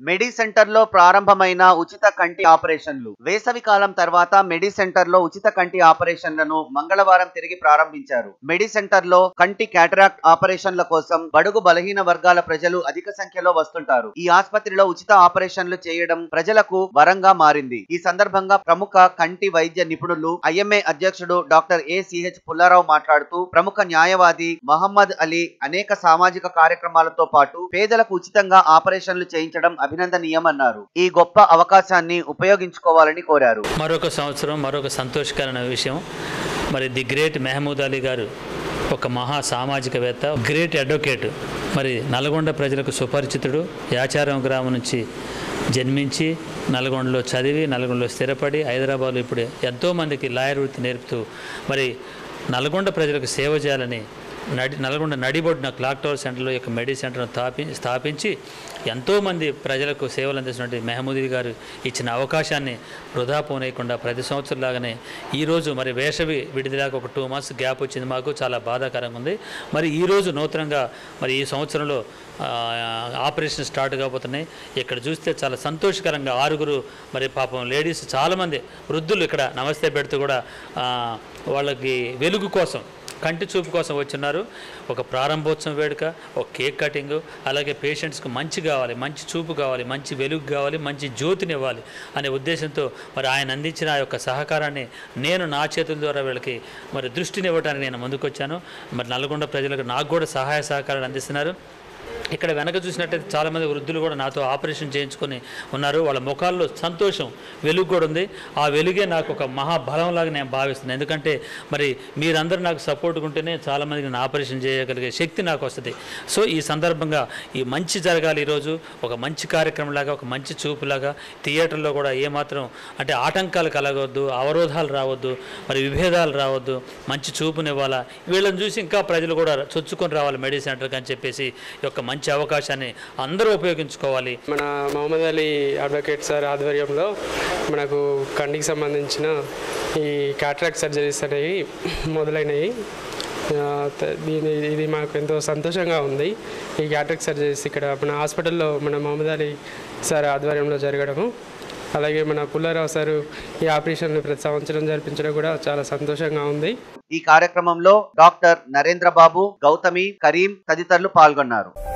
మెడి centre లో ప్రారంభమైన ఉచిత కంటి ఆపరేషన్లు. వేసవి కాలం తర్వాత మెడి సెంటర్ లో ఉచిత కంటి ఆపరేషన్లను మంగళవారం తిరిగి ప్రారంభించారు. మెడి సెంటర్ లో కంటి క్యాటరాక్ట్ ఆపరేషన్ల కోసం బడుగు బలహీన వర్గాల ప్రజలు అధిక సంఖ్యలో వస్తుంటారు. ఈ ఆసుపత్రిలో ఉచిత ఆపరేషన్లు చేయడం ప్రజలకు వరంగా మారింది. ఈ సందర్భంగా ప్రముఖ కంటి వైద్య నిపుణులు ఐఎంఏ అధ్యక్షుడు డాక్టర్ ఏసీహెచ్ పుల్లారావు మాట్లాడుతూ, ప్రముఖ న్యాయవాది మహమ్మద్ అలీ అనేక సామాజిక కార్యక్రమాలతో పాటు పేదలకు ఉచితంగా ఆపరేషన్లు చేయించడం అభినందనీయమన్నారు. ఈ గొప్ప అవకాశాన్ని ఉపయోగించుకోవాలని కోరారు. మరొక సంవత్సరం మరొక సంతోషకరమైన విషయం, మరి ది గ్రేట్ మహమూద్ అలీ గారు ఒక మహా సామాజికవేత్త, గ్రేట్ అడ్వకేట్, మరి నల్గొండ ప్రజలకు సుపరిచితుడు. యాచారం గ్రామం నుంచి జన్మించి నల్గొండలో చదివి నల్గొండలో స్థిరపడి హైదరాబాద్లో ఇప్పుడు ఎంతోమందికి లాయర్ వృత్తి నేర్పుతూ మరి నల్గొండ ప్రజలకు సేవ చేయాలని నల్గొండ నడిబొడ్డున క్లాక్ టవర్ సెంటర్లో యొక్క మెడి సెంటర్ను స్థాపించి ఎంతోమంది ప్రజలకు సేవలు అందిస్తున్నటువంటి మహమూద్ గారు ఇచ్చిన అవకాశాన్ని వృధా పోనేయకుండా ప్రతి సంవత్సరం లాగానే ఈరోజు మరి వేసవి విడిదిలాగా ఒక 2 months గ్యాప్ వచ్చింది. మాకు చాలా బాధాకరంగా ఉంది. మరి ఈరోజు నూతనంగా మరి ఈ సంవత్సరంలో ఆపరేషన్ స్టార్ట్ కాబోతున్నాయి. ఇక్కడ చూస్తే చాలా సంతోషకరంగా 6 మరి పాపం లేడీస్ చాలామంది వృద్ధులు ఇక్కడ నమస్తే పెడుతూ కూడా వాళ్ళకి వెలుగు కోసం, కంటి చూపు కోసం వచ్చిన్నారు. ఒక ప్రారంభోత్సవం వేడుక, ఒక కేక్ కటింగ్, అలాగే పేషెంట్స్కి మంచి కావాలి, మంచి చూపు కావాలి, మంచి వెలుగు కావాలి, మంచి జ్యోతిని ఇవ్వాలి అనే ఉద్దేశంతో మరి ఆయన అందించిన ఆ యొక్క సహకారాన్ని నేను నా చేతుల ద్వారా వీళ్ళకి మరి దృష్టిని ఇవ్వడానికి నేను ముందుకొచ్చాను. మరి నల్గొండ ప్రజలకు నాకు కూడా సహాయ సహకారాలు అందిస్తున్నారు. ఇక్కడ వెనక చూసినట్టయితే చాలామంది వృద్ధులు కూడా నాతో ఆపరేషన్ చేయించుకొని ఉన్నారు. వాళ్ళ ముఖాల్లో సంతోషం, వెలుగు కూడా ఉంది. ఆ వెలుగే నాకు ఒక మహాబలంలాగా నేను భావిస్తున్నాను. ఎందుకంటే మరి మీరందరూ నాకు సపోర్ట్గా ఉంటేనే చాలామందికి నేను ఆపరేషన్ చేయగలిగే శక్తి నాకు వస్తుంది. సో ఈ సందర్భంగా ఈ మంచి జరగాలి. ఈరోజు ఒక మంచి కార్యక్రమంలాగా, ఒక మంచి చూపులాగా థియేటర్లో కూడా ఏమాత్రం అంటే ఆటంకాలు కలగవద్దు, అవరోధాలు రావద్దు, మరి విభేదాలు రావద్దు, మంచి చూపునివ్వాలా. వీళ్ళని చూసి ఇంకా ప్రజలు కూడా చొచ్చుకొని రావాలి మెడి సెంటర్కి అని చెప్పేసి యొక్క మంచి అవకాశాన్ని అందరూ ఉపయోగించుకోవాలి. మన మహమ్మద్ అలీ అడ్వకేట్ సార్ ఆధ్వర్యంలో మనకు కంటికి సంబంధించిన ఈ క్యాటరాక్ట్ సర్జరీస్ అనేవి మొదలైనవి. ఇది మాకు ఎంతో సంతోషంగా ఉంది. ఈ క్యాటరాక్ట్ సర్జరీస్ ఇక్కడ మన హాస్పిటల్లో మన మహమ్మద్ అలీ సార్ ఆధ్వర్యంలో జరగడము, అలాగే మన పుల్లారావు సారు ఈ ఆపరేషన్లు ప్రతి సంవత్సరం జరిపించడం కూడా చాలా సంతోషంగా ఉంది. ఈ కార్యక్రమంలో డాక్టర్ నరేంద్ర బాబు, గౌతమి, కరీం తదితరులు పాల్గొన్నారు.